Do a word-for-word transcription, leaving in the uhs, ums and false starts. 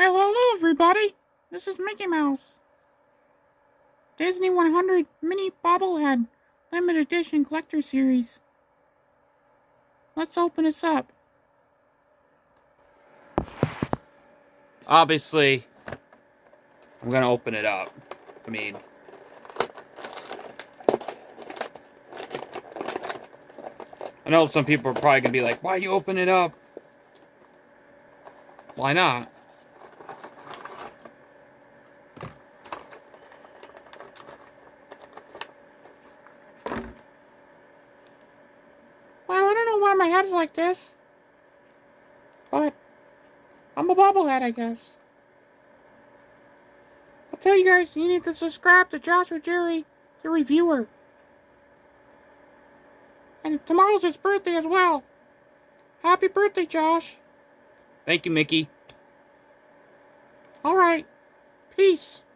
Well, hello everybody. This is Mickey Mouse. Disney one hundred Mini Bobblehead Limited Edition Collector Series. Let's open this up. Obviously, I'm gonna open it up. I mean, I know some people are probably gonna be like, why you open it up? Why not? Well, I don't know why my head's like this, but I'm a bobblehead, I guess. I'll tell you guys, you need to subscribe to Josh or Jerry, the reviewer. And tomorrow's his birthday as well. Happy birthday, Josh. Thank you, Mickey. Alright. Peace.